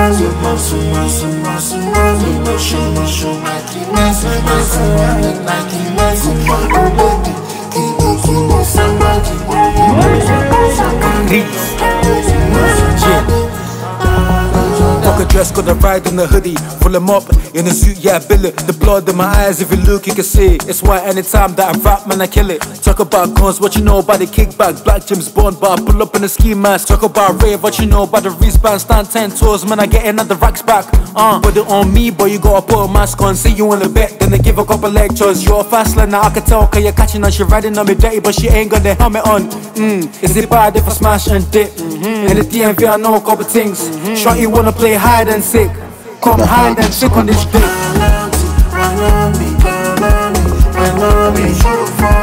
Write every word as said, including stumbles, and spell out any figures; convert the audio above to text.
Fuck a dress, got a ride in the hoodie. Full of mop, in a suit, yeah, I bill it. The blood in my eyes, if you look, you can see it. It's why anytime that I rap, man, I kill it. Talk about cons, what you know about the kickback. Black James Bond, but I pull up in a ski mask. Talk about rave, what you know about the wristband. Stand ten toes, man, I get another racks back. Uh, put it on me, but you gotta put a mask on. Say you wanna bet, then they give a couple lectures. You're a fast learner, I can tell, cause you're catching on. She riding on me dirty, but she ain't got the helmet on. Mm, is it bad if I smash and dip? Mm-hmm. In the D M V, I know a couple things. Mm-hmm. Shorty wanna play hide and seek. Come hide and seek on this dick. Run on me, run on me, run on me, run on me.